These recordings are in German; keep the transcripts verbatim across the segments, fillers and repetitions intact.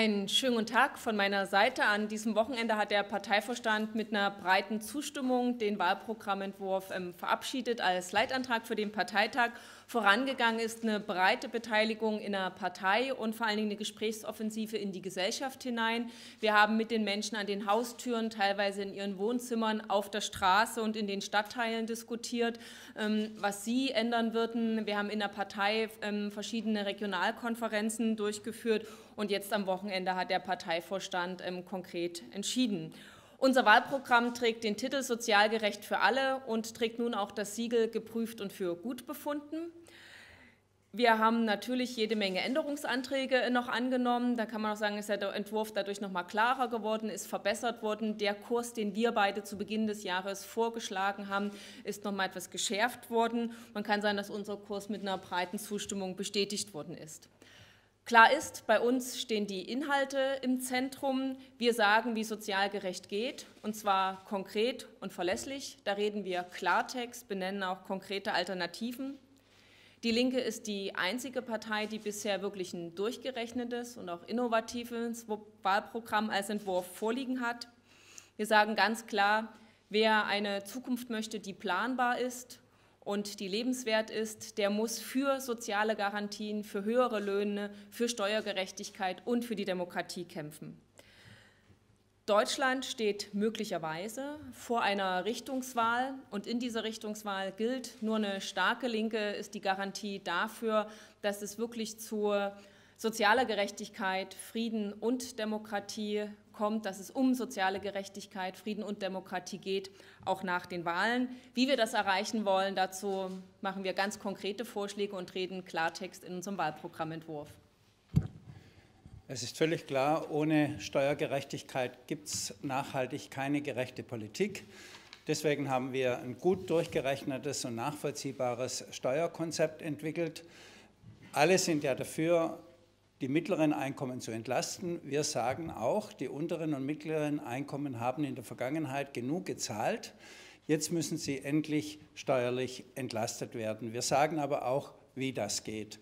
Einen schönen guten Tag von meiner Seite. An diesem Wochenende hat der Parteivorstand mit einer breiten Zustimmung den Wahlprogrammentwurf ähm, verabschiedet als Leitantrag für den Parteitag. Vorangegangen ist eine breite Beteiligung in der Partei und vor allen Dingen eine Gesprächsoffensive in die Gesellschaft hinein. Wir haben mit den Menschen an den Haustüren, teilweise in ihren Wohnzimmern, auf der Straße und in den Stadtteilen diskutiert, ähm, was sie ändern würden. Wir haben in der Partei ähm, verschiedene Regionalkonferenzen durchgeführt. Und jetzt am Wochenende hat der Parteivorstand ähm, konkret entschieden. Unser Wahlprogramm trägt den Titel Sozial gerecht für alle und trägt nun auch das Siegel geprüft und für gut befunden. Wir haben natürlich jede Menge Änderungsanträge noch angenommen. Da kann man auch sagen, ist der Entwurf dadurch noch mal klarer geworden, ist verbessert worden. Der Kurs, den wir beide zu Beginn des Jahres vorgeschlagen haben, ist noch mal etwas geschärft worden. Man kann sagen, dass unser Kurs mit einer breiten Zustimmung bestätigt worden ist. Klar ist, bei uns stehen die Inhalte im Zentrum. Wir sagen, wie sozial gerecht geht, und zwar konkret und verlässlich. Da reden wir Klartext, benennen auch konkrete Alternativen. Die Linke ist die einzige Partei, die bisher wirklich ein durchgerechnetes und auch innovatives Wahlprogramm als Entwurf vorliegen hat. Wir sagen ganz klar, wer eine Zukunft möchte, die planbar ist und die lebenswert ist, der muss für soziale Garantien, für höhere Löhne, für Steuergerechtigkeit und für die Demokratie kämpfen. Deutschland steht möglicherweise vor einer Richtungswahl und in dieser Richtungswahl gilt, nur eine starke Linke ist die Garantie dafür, dass es wirklich zu sozialer Gerechtigkeit, Frieden und Demokratie kommt, dass es um soziale Gerechtigkeit, Frieden und Demokratie geht, auch nach den Wahlen. Wie wir das erreichen wollen, dazu machen wir ganz konkrete Vorschläge und reden Klartext in unserem Wahlprogrammentwurf. Es ist völlig klar, ohne Steuergerechtigkeit gibt es nachhaltig keine gerechte Politik. Deswegen haben wir ein gut durchgerechnetes und nachvollziehbares Steuerkonzept entwickelt. Alle sind ja dafür, die mittleren Einkommen zu entlasten. Wir sagen auch, die unteren und mittleren Einkommen haben in der Vergangenheit genug gezahlt. Jetzt müssen sie endlich steuerlich entlastet werden. Wir sagen aber auch, wie das geht.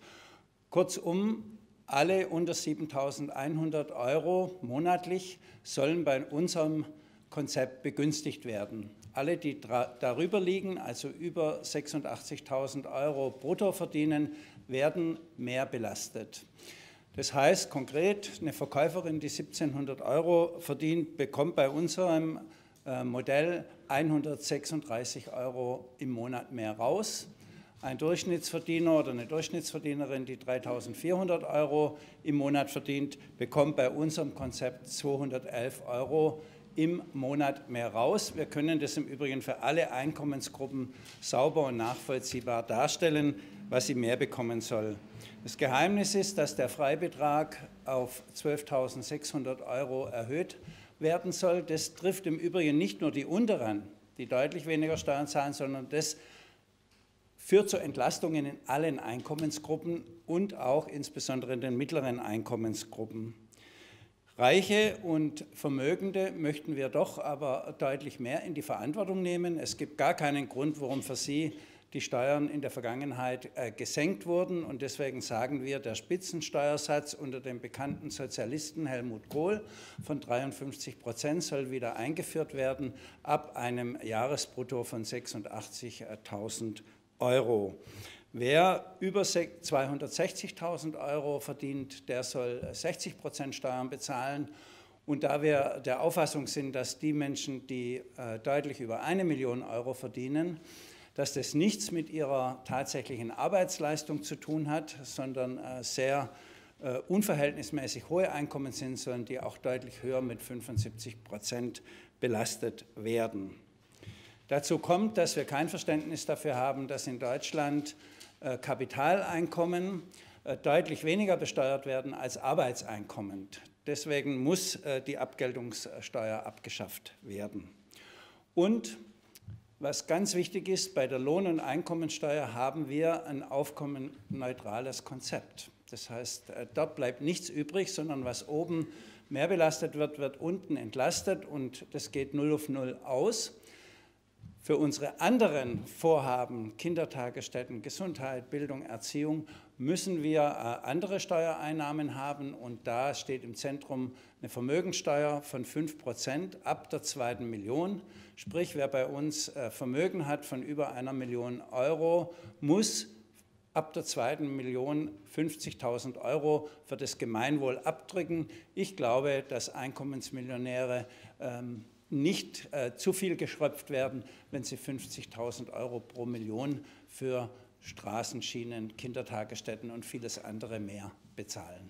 Kurzum, alle unter siebentausendeinhundert Euro monatlich sollen bei unserem Konzept begünstigt werden. Alle, die darüber liegen, also über sechsundachtzigtausend Euro brutto verdienen, werden mehr belastet. Das heißt konkret, eine Verkäuferin, die siebzehnhundert Euro verdient, bekommt bei unserem Modell hundertsechsunddreißig Euro im Monat mehr raus. Ein Durchschnittsverdiener oder eine Durchschnittsverdienerin, die dreitausendvierhundert Euro im Monat verdient, bekommt bei unserem Konzept zweihundertelf Euro im Monat mehr raus. Wir können das im Übrigen für alle Einkommensgruppen sauber und nachvollziehbar darstellen, was sie mehr bekommen soll. Das Geheimnis ist, dass der Freibetrag auf zwölftausendsechshundert Euro erhöht werden soll. Das trifft im Übrigen nicht nur die unteren, die deutlich weniger Steuern zahlen, sondern das führt zu Entlastungen in allen Einkommensgruppen und auch insbesondere in den mittleren Einkommensgruppen. Reiche und Vermögende möchten wir doch aber deutlich mehr in die Verantwortung nehmen. Es gibt gar keinen Grund, warum für sie die Steuern in der Vergangenheit äh, gesenkt wurden. Und deswegen sagen wir, der Spitzensteuersatz unter dem bekannten Sozialisten Helmut Kohl von dreiundfünfzig Prozent soll wieder eingeführt werden, ab einem Jahresbrutto von sechsundachtzigtausend Euro. Wer über zweihundertsechzigtausend Euro verdient, der soll sechzig Prozent Steuern bezahlen. Und da wir der Auffassung sind, dass die Menschen, die äh, deutlich über eine Million Euro verdienen, dass das nichts mit ihrer tatsächlichen Arbeitsleistung zu tun hat, sondern äh, sehr äh, unverhältnismäßig hohe Einkommen sind, sondern die auch deutlich höher mit fünfundsiebzig Prozent belastet werden. Dazu kommt, dass wir kein Verständnis dafür haben, dass in Deutschland äh, Kapitaleinkommen äh, deutlich weniger besteuert werden als Arbeitseinkommen. Deswegen muss äh, die Abgeltungssteuer abgeschafft werden. Und was ganz wichtig ist, bei der Lohn- und Einkommensteuer haben wir ein aufkommenneutrales Konzept. Das heißt, dort bleibt nichts übrig, sondern was oben mehr belastet wird, wird unten entlastet und das geht null auf null aus. Für unsere anderen Vorhaben, Kindertagesstätten, Gesundheit, Bildung, Erziehung, müssen wir äh, andere Steuereinnahmen haben. Und da steht im Zentrum eine Vermögensteuer von fünf Prozent ab der zweiten Million. Sprich, wer bei uns äh, Vermögen hat von über einer Million Euro, muss ab der zweiten Million fünfzigtausend Euro für das Gemeinwohl abdrücken. Ich glaube, dass Einkommensmillionäre ähm, nicht äh, zu viel geschröpft werden, wenn sie fünfzigtausend Euro pro Million für Straßen, Schienen, Kindertagesstätten und vieles andere mehr bezahlen.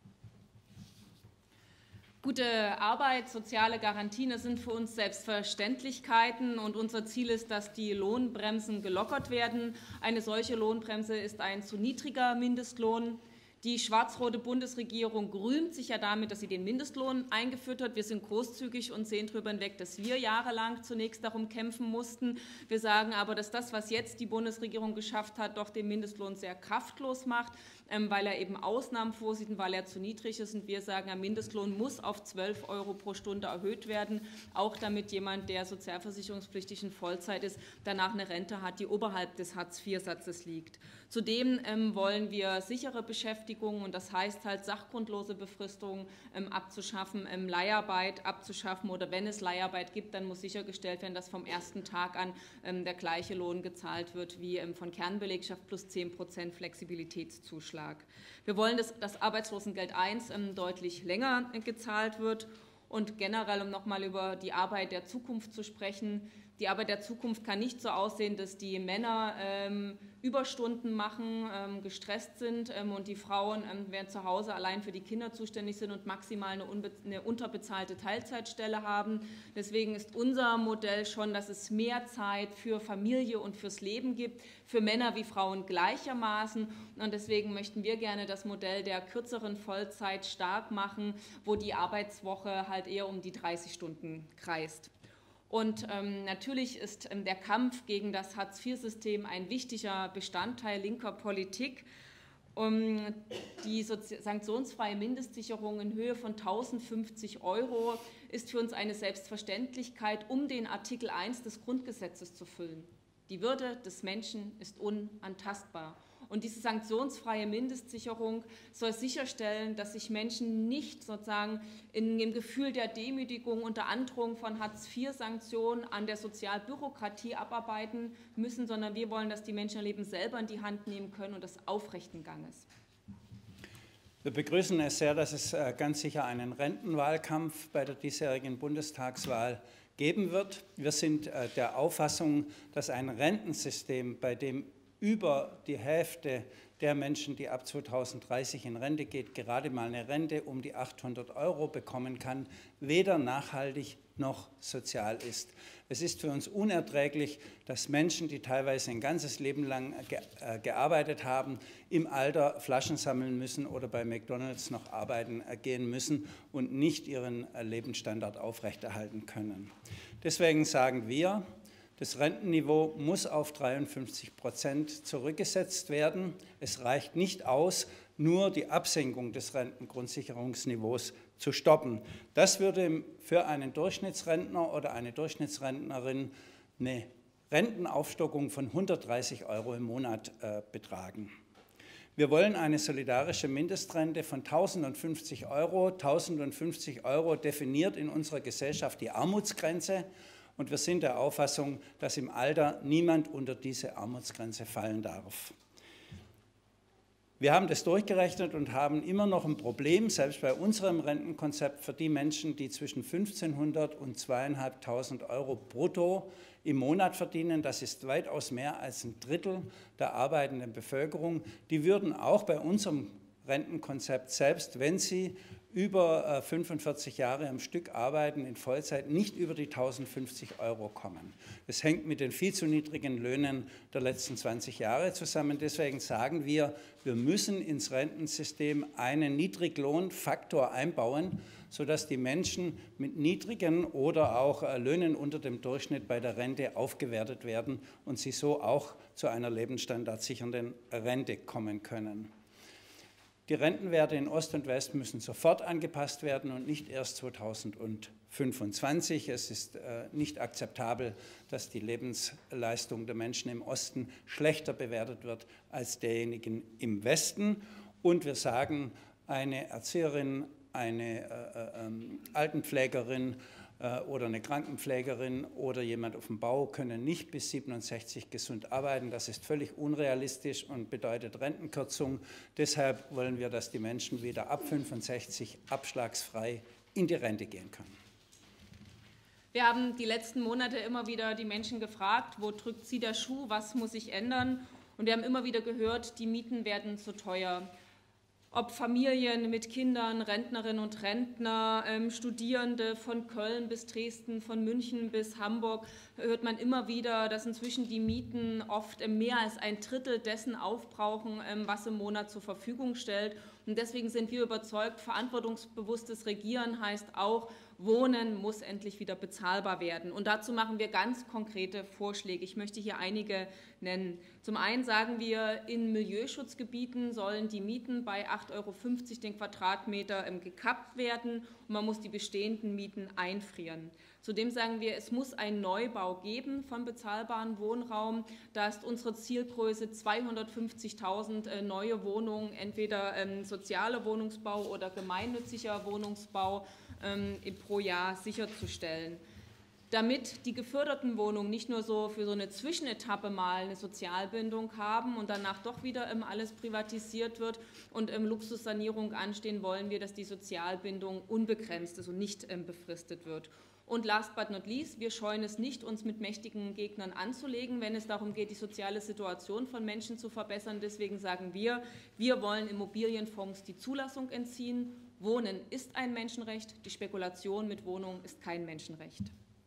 Gute Arbeit, soziale Garantien, das sind für uns Selbstverständlichkeiten und unser Ziel ist, dass die Lohnbremsen gelockert werden. Eine solche Lohnbremse ist ein zu niedriger Mindestlohn. Die schwarz-rote Bundesregierung rühmt sich ja damit, dass sie den Mindestlohn eingeführt hat. Wir sind großzügig und sehen darüber hinweg, dass wir jahrelang zunächst darum kämpfen mussten. Wir sagen aber, dass das, was jetzt die Bundesregierung geschafft hat, doch den Mindestlohn sehr kraftlos macht, weil er eben Ausnahmen vorsieht und weil er zu niedrig ist. Und wir sagen, der Mindestlohn muss auf zwölf Euro pro Stunde erhöht werden, auch damit jemand, der sozialversicherungspflichtig in Vollzeit ist, danach eine Rente hat, die oberhalb des Hartz vier Satzes liegt. Zudem ähm, wollen wir sichere Beschäftigung, und das heißt halt sachgrundlose Befristung ähm, abzuschaffen, ähm, Leiharbeit abzuschaffen, oder wenn es Leiharbeit gibt, dann muss sichergestellt werden, dass vom ersten Tag an ähm, der gleiche Lohn gezahlt wird wie ähm, von Kernbelegschaft plus zehn Prozent Flexibilitätszuschlag. Wir wollen, dass das Arbeitslosengeld eins ähm, deutlich länger äh, gezahlt wird, und generell, um nochmal über die Arbeit der Zukunft zu sprechen, die Arbeit der Zukunft kann nicht so aussehen, dass die Männer ähm, Überstunden machen, ähm, gestresst sind ähm, und die Frauen, ähm, während zu Hause allein für die Kinder zuständig sind und maximal eine, unbe eine unterbezahlte Teilzeitstelle haben. Deswegen ist unser Modell schon, dass es mehr Zeit für Familie und fürs Leben gibt, für Männer wie Frauen gleichermaßen. Und deswegen möchten wir gerne das Modell der kürzeren Vollzeit stark machen, wo die Arbeitswoche halt eher um die dreißig Stunden kreist. Und ähm, natürlich ist ähm, der Kampf gegen das Hartz vier System ein wichtiger Bestandteil linker Politik. Um, die sanktionsfreie Mindestsicherung in Höhe von tausendfünfzig Euro ist für uns eine Selbstverständlichkeit, um den Artikel eins des Grundgesetzes zu füllen. Die Würde des Menschen ist unantastbar. Und diese sanktionsfreie Mindestsicherung soll sicherstellen, dass sich Menschen nicht sozusagen in dem Gefühl der Demütigung unter Androhung von Hartz vier Sanktionen an der Sozialbürokratie abarbeiten müssen, sondern wir wollen, dass die Menschen ihr Leben selber in die Hand nehmen können und das aufrechten Ganges. Wir begrüßen es sehr, dass es ganz sicher einen Rentenwahlkampf bei der diesjährigen Bundestagswahl geben wird. Wir sind der Auffassung, dass ein Rentensystem, bei dem über die Hälfte der Menschen, die ab zweitausenddreißig in Rente geht, gerade mal eine Rente um die achthundert Euro bekommen kann, weder nachhaltig noch sozial ist. Es ist für uns unerträglich, dass Menschen, die teilweise ein ganzes Leben lang ge äh, gearbeitet haben, im Alter Flaschen sammeln müssen oder bei McDonald's noch arbeiten äh, gehen müssen und nicht ihren äh, Lebensstandard aufrechterhalten können. Deswegen sagen wir, das Rentenniveau muss auf dreiundfünfzig Prozent zurückgesetzt werden. Es reicht nicht aus, nur die Absenkung des Rentengrundsicherungsniveaus zu stoppen. Das würde für einen Durchschnittsrentner oder eine Durchschnittsrentnerin eine Rentenaufstockung von hundertdreißig Euro im Monat äh, betragen. Wir wollen eine solidarische Mindestrente von tausendfünfzig Euro. tausendfünfzig Euro definiert in unserer Gesellschaft die Armutsgrenze. Und wir sind der Auffassung, dass im Alter niemand unter diese Armutsgrenze fallen darf. Wir haben das durchgerechnet und haben immer noch ein Problem, selbst bei unserem Rentenkonzept, für die Menschen, die zwischen fünfzehnhundert und zweitausendfünfhundert Euro brutto im Monat verdienen. Das ist weitaus mehr als ein Drittel der arbeitenden Bevölkerung. Die würden auch bei unserem Rentenkonzept, selbst wenn sie über fünfundvierzig Jahre am Stück arbeiten, in Vollzeit, nicht über die tausendfünfzig Euro kommen. Das hängt mit den viel zu niedrigen Löhnen der letzten zwanzig Jahre zusammen. Deswegen sagen wir, wir müssen ins Rentensystem einen Niedriglohnfaktor einbauen, sodass die Menschen mit niedrigen oder auch Löhnen unter dem Durchschnitt bei der Rente aufgewertet werden und sie so auch zu einer lebensstandardsichernden Rente kommen können. Die Rentenwerte in Ost und West müssen sofort angepasst werden und nicht erst zweitausendfünfundzwanzig. Es ist äh, nicht akzeptabel, dass die Lebensleistung der Menschen im Osten schlechter bewertet wird als derjenigen im Westen. Und wir sagen, eine Erzieherin, eine äh, äh, Altenpflegerin äh, oder eine Krankenpflegerin oder jemand auf dem Bau können nicht bis siebenundsechzig gesund arbeiten. Das ist völlig unrealistisch und bedeutet Rentenkürzung. Deshalb wollen wir, dass die Menschen wieder ab fünfundsechzig abschlagsfrei in die Rente gehen können. Wir haben die letzten Monate immer wieder die Menschen gefragt, wo drückt sie der Schuh, was muss sich ändern? Und wir haben immer wieder gehört, die Mieten werden zu teuer. Ob Familien mit Kindern, Rentnerinnen und Rentner, ähm, Studierende von Köln bis Dresden, von München bis Hamburg, hört man immer wieder, dass inzwischen die Mieten oft mehr als ein Drittel dessen aufbrauchen, ähm, was im Monat zur Verfügung stellt. Und deswegen sind wir überzeugt, verantwortungsbewusstes Regieren heißt auch, Wohnen muss endlich wieder bezahlbar werden. Und dazu machen wir ganz konkrete Vorschläge. Ich möchte hier einige nennen. Zum einen sagen wir, in Milieuschutzgebieten sollen die Mieten bei acht Euro fünfzig den Quadratmeter ähm, gekappt werden und man muss die bestehenden Mieten einfrieren. Zudem sagen wir, es muss einen Neubau geben von bezahlbarem Wohnraum. Da ist unsere Zielgröße zweihundertfünfzigtausend äh, neue Wohnungen, entweder ähm, sozialer Wohnungsbau oder gemeinnütziger Wohnungsbau ähm, pro Jahr sicherzustellen. Damit die geförderten Wohnungen nicht nur so für so eine Zwischenetappe mal eine Sozialbindung haben und danach doch wieder ähm, alles privatisiert wird und ähm, Luxussanierung anstehen, wollen wir, dass die Sozialbindung unbegrenzt ist und nicht ähm, befristet wird. Und last but not least, wir scheuen es nicht, uns mit mächtigen Gegnern anzulegen, wenn es darum geht, die soziale Situation von Menschen zu verbessern. Deswegen sagen wir, wir wollen Immobilienfonds die Zulassung entziehen. Wohnen ist ein Menschenrecht, die Spekulation mit Wohnungen ist kein Menschenrecht.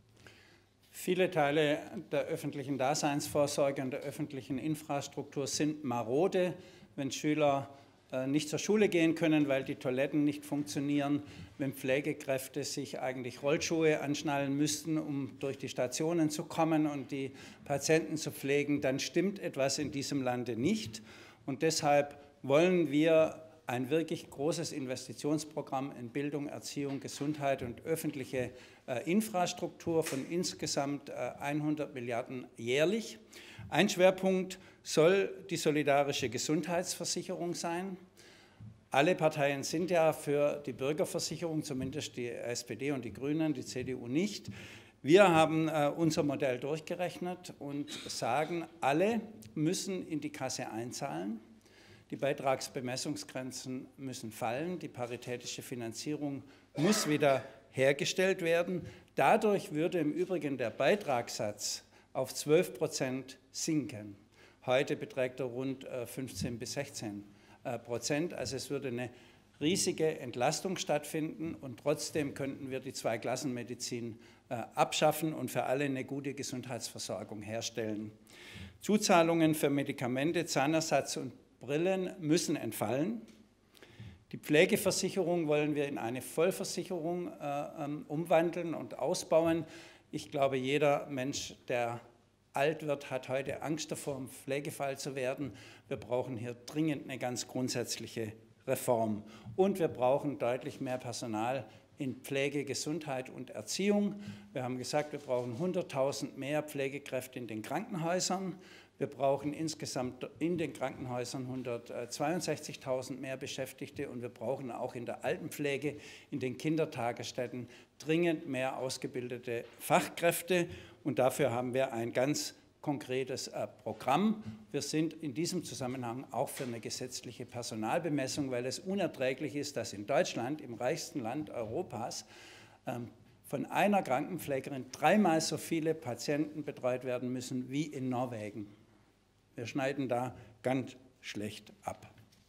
Viele Teile der öffentlichen Daseinsvorsorge und der öffentlichen Infrastruktur sind marode, wenn Schüler nicht zur Schule gehen können, weil die Toiletten nicht funktionieren, wenn Pflegekräfte sich eigentlich Rollschuhe anschnallen müssten, um durch die Stationen zu kommen und die Patienten zu pflegen, dann stimmt etwas in diesem Lande nicht. Und deshalb wollen wir ein wirklich großes Investitionsprogramm in Bildung, Erziehung, Gesundheit und öffentliche äh, Infrastruktur von insgesamt äh, hundert Milliarden jährlich. Ein Schwerpunkt soll die solidarische Gesundheitsversicherung sein. Alle Parteien sind ja für die Bürgerversicherung, zumindest die S P D und die Grünen, die C D U nicht. Wir haben äh, unser Modell durchgerechnet und sagen, alle müssen in die Kasse einzahlen. Die Beitragsbemessungsgrenzen müssen fallen, die paritätische Finanzierung muss wieder hergestellt werden. Dadurch würde im Übrigen der Beitragssatz auf zwölf Prozent sinken. Heute beträgt er rund fünfzehn bis sechzehn Prozent. Also es würde eine riesige Entlastung stattfinden und trotzdem könnten wir die Zweiklassenmedizin abschaffen und für alle eine gute Gesundheitsversorgung herstellen. Zuzahlungen für Medikamente, Zahnersatz und Brillen müssen entfallen. Die Pflegeversicherung wollen wir in eine Vollversicherung äh, umwandeln und ausbauen. Ich glaube, jeder Mensch, der alt wird, hat heute Angst davor, ein Pflegefall zu werden. Wir brauchen hier dringend eine ganz grundsätzliche Reform. Und wir brauchen deutlich mehr Personal in Pflege, Gesundheit und Erziehung. Wir haben gesagt, wir brauchen hunderttausend mehr Pflegekräfte in den Krankenhäusern. Wir brauchen insgesamt in den Krankenhäusern hundertzweiundsechzigtausend mehr Beschäftigte und wir brauchen auch in der Altenpflege, in den Kindertagesstätten dringend mehr ausgebildete Fachkräfte. Und dafür haben wir ein ganz konkretes äh, Programm. Wir sind in diesem Zusammenhang auch für eine gesetzliche Personalbemessung, weil es unerträglich ist, dass in Deutschland, im reichsten Land Europas, ähm, von einer Krankenpflegerin dreimal so viele Patienten betreut werden müssen wie in Norwegen. Wir schneiden da ganz schlecht ab.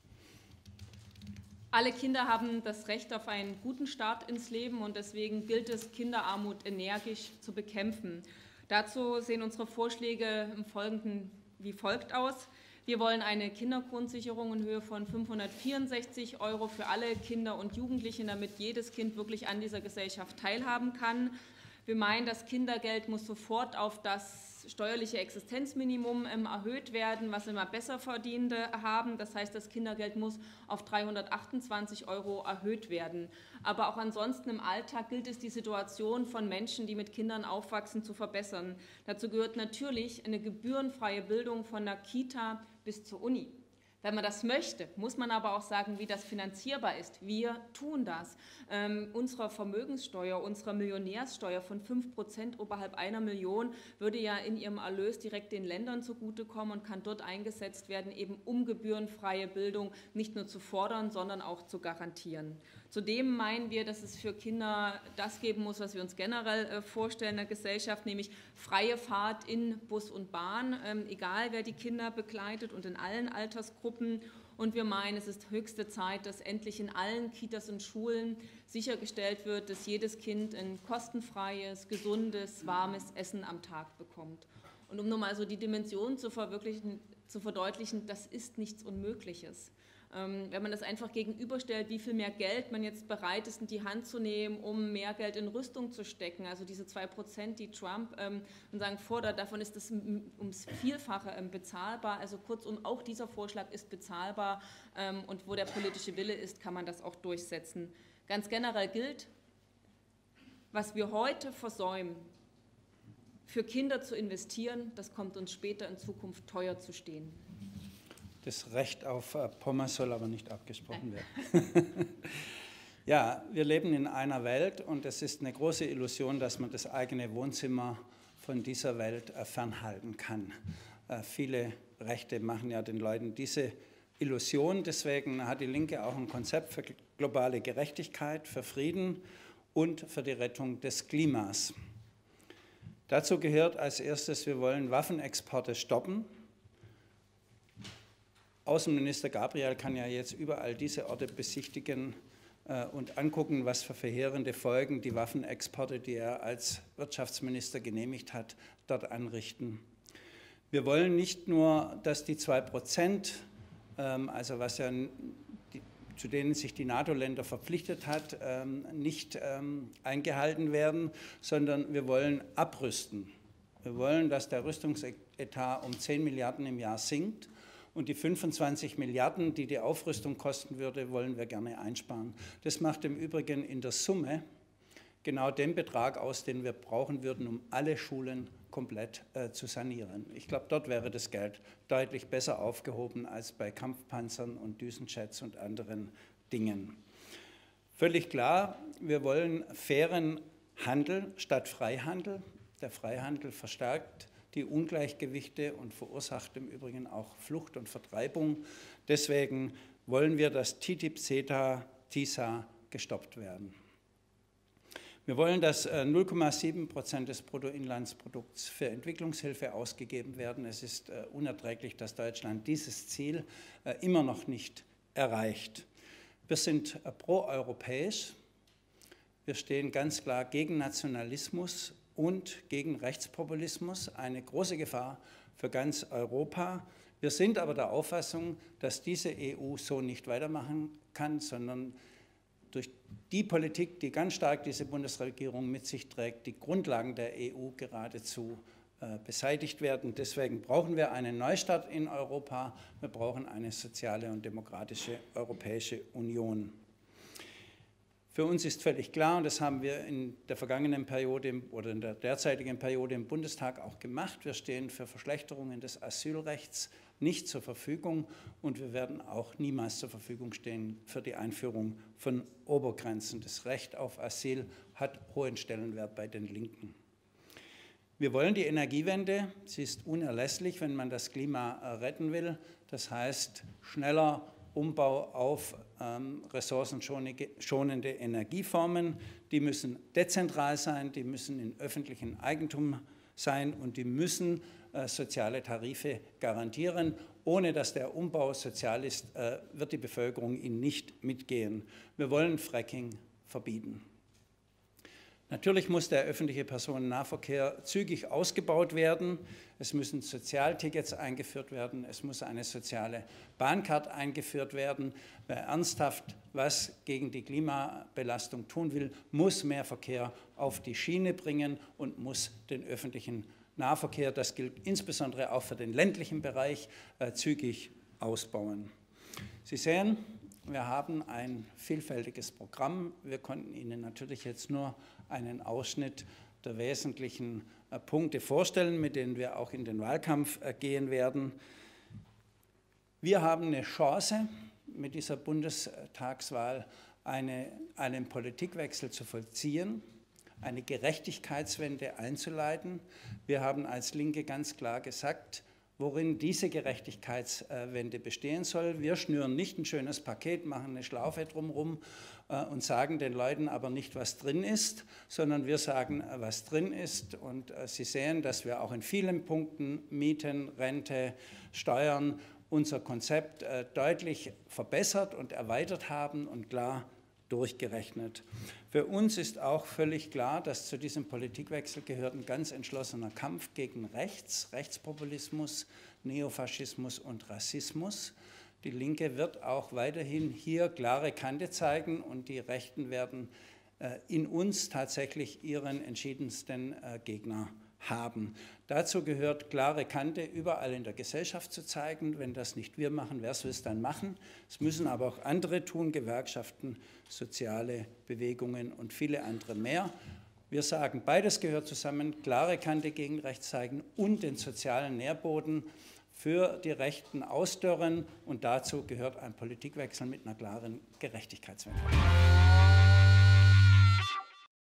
Alle Kinder haben das Recht auf einen guten Start ins Leben und deswegen gilt es, Kinderarmut energisch zu bekämpfen. Dazu sehen unsere Vorschläge im Folgenden wie folgt aus. Wir wollen eine Kindergrundsicherung in Höhe von fünfhundertvierundsechzig Euro für alle Kinder und Jugendlichen, damit jedes Kind wirklich an dieser Gesellschaft teilhaben kann. Wir meinen, das Kindergeld muss sofort auf das das steuerliche Existenzminimum ähm, erhöht werden, was immer Besserverdienende haben. Das heißt, das Kindergeld muss auf dreihundertachtundzwanzig Euro erhöht werden. Aber auch ansonsten im Alltag gilt es, die Situation von Menschen, die mit Kindern aufwachsen, zu verbessern. Dazu gehört natürlich eine gebührenfreie Bildung von der Kita bis zur Uni. Wenn man das möchte, muss man aber auch sagen, wie das finanzierbar ist. Wir tun das. Ähm, unsere Vermögenssteuer, unsere Millionärssteuer von fünf Prozent oberhalb einer Million würde ja in ihrem Erlös direkt den Ländern zugutekommen und kann dort eingesetzt werden, eben um gebührenfreie Bildung nicht nur zu fordern, sondern auch zu garantieren. Zudem meinen wir, dass es für Kinder das geben muss, was wir uns generell äh, vorstellen in der Gesellschaft, nämlich freie Fahrt in Bus und Bahn, ähm, egal wer die Kinder begleitet und in allen Altersgruppen. Und wir meinen, es ist höchste Zeit, dass endlich in allen Kitas und Schulen sichergestellt wird, dass jedes Kind ein kostenfreies, gesundes, warmes Essen am Tag bekommt. Und um nochmal so die Dimension zu verwirklichen, zu verdeutlichen, das ist nichts Unmögliches. Wenn man das einfach gegenüberstellt, wie viel mehr Geld man jetzt bereit ist, in die Hand zu nehmen, um mehr Geld in Rüstung zu stecken, also diese zwei Prozent, die Trump ähm, sagen, fordert, davon ist das ums Vielfache ähm, bezahlbar. Also kurzum, auch dieser Vorschlag ist bezahlbar ähm, und wo der politische Wille ist, kann man das auch durchsetzen. Ganz generell gilt, was wir heute versäumen, für Kinder zu investieren, das kommt uns später in Zukunft teuer zu stehen. Das Recht auf Pommes soll aber nicht abgesprochen werden. Ja, wir leben in einer Welt und es ist eine große Illusion, dass man das eigene Wohnzimmer von dieser Welt fernhalten kann. Viele Rechte machen ja den Leuten diese Illusion. Deswegen hat die Linke auch ein Konzept für globale Gerechtigkeit, für Frieden und für die Rettung des Klimas. Dazu gehört als erstes, wir wollen Waffenexporte stoppen. Außenminister Gabriel kann ja jetzt überall diese Orte besichtigen äh, und angucken, was für verheerende Folgen die Waffenexporte, die er als Wirtschaftsminister genehmigt hat, dort anrichten. Wir wollen nicht nur, dass die zwei Prozent, ähm, also was ja die, zu denen sich die NATO-Länder verpflichtet hat, ähm, nicht ähm, eingehalten werden, sondern wir wollen abrüsten. Wir wollen, dass der Rüstungsetat um zehn Milliarden im Jahr sinkt. Und die fünfundzwanzig Milliarden, die die Aufrüstung kosten würde, wollen wir gerne einsparen. Das macht im Übrigen in der Summe genau den Betrag aus, den wir brauchen würden, um alle Schulen komplett äh, zu sanieren. Ich glaube, dort wäre das Geld deutlich besser aufgehoben als bei Kampfpanzern und Düsenjets und anderen Dingen. Völlig klar, wir wollen fairen Handel statt Freihandel. Der Freihandel verstärkt die Ungleichgewichte und verursacht im Übrigen auch Flucht und Vertreibung. Deswegen wollen wir, dass T T I P, CETA, TISA gestoppt werden. Wir wollen, dass null Komma sieben Prozent des Bruttoinlandsprodukts für Entwicklungshilfe ausgegeben werden. Es ist unerträglich, dass Deutschland dieses Ziel immer noch nicht erreicht. Wir sind proeuropäisch. Wir stehen ganz klar gegen Nationalismus und gegen Rechtspopulismus, eine große Gefahr für ganz Europa. Wir sind aber der Auffassung, dass diese E U so nicht weitermachen kann, sondern durch die Politik, die ganz stark diese Bundesregierung mit sich trägt, die Grundlagen der E U geradezu äh, beseitigt werden. Deswegen brauchen wir einen Neustart in Europa. Wir brauchen eine soziale und demokratische Europäische Union. Für uns ist völlig klar, und das haben wir in der vergangenen Periode oder in der derzeitigen Periode im Bundestag auch gemacht, wir stehen für Verschlechterungen des Asylrechts nicht zur Verfügung und wir werden auch niemals zur Verfügung stehen für die Einführung von Obergrenzen. Das Recht auf Asyl hat hohen Stellenwert bei den Linken. Wir wollen die Energiewende. Sie ist unerlässlich, wenn man das Klima retten will. Das heißt, schneller Umbau auf ähm, ressourcenschonende Energieformen. Die müssen dezentral sein, die müssen in öffentlichem Eigentum sein und die müssen äh, soziale Tarife garantieren. Ohne dass der Umbau sozial ist, äh, wird die Bevölkerung ihn nicht mitgehen. Wir wollen Fracking verbieten. Natürlich muss der öffentliche Personennahverkehr zügig ausgebaut werden. Es müssen Sozialtickets eingeführt werden. Es muss eine soziale Bahncard eingeführt werden. Wer ernsthaft was gegen die Klimabelastung tun will, muss mehr Verkehr auf die Schiene bringen und muss den öffentlichen Nahverkehr, das gilt insbesondere auch für den ländlichen Bereich, äh, zügig ausbauen. Sie sehen, wir haben ein vielfältiges Programm. Wir konnten Ihnen natürlich jetzt nur einen Ausschnitt der wesentlichen äh, Punkte vorstellen, mit denen wir auch in den Wahlkampf äh, gehen werden. Wir haben eine Chance, mit dieser Bundestagswahl eine, einen Politikwechsel zu vollziehen, eine Gerechtigkeitswende einzuleiten. Wir haben als Linke ganz klar gesagt, worin diese Gerechtigkeitswende bestehen soll. Wir schnüren nicht ein schönes Paket, machen eine Schlaufe drumherum und sagen den Leuten aber nicht, was drin ist, sondern wir sagen, was drin ist. Und Sie sehen, dass wir auch in vielen Punkten Mieten, Rente, Steuern unser Konzept deutlich verbessert und erweitert haben und klar durchgerechnet. Für uns ist auch völlig klar, dass zu diesem Politikwechsel gehört ein ganz entschlossener Kampf gegen Rechts, Rechtspopulismus, Neofaschismus und Rassismus. Die Linke wird auch weiterhin hier klare Kante zeigen und die Rechten werden äh, in uns tatsächlich ihren entschiedensten äh, Gegner haben. Dazu gehört klare Kante überall in der Gesellschaft zu zeigen. Wenn das nicht wir machen, wer soll es dann machen? Es müssen aber auch andere tun, Gewerkschaften, soziale Bewegungen und viele andere mehr. Wir sagen, beides gehört zusammen, klare Kante gegen rechts zeigen und den sozialen Nährboden für die Rechten ausdörren. Und dazu gehört ein Politikwechsel mit einer klaren Gerechtigkeitswende.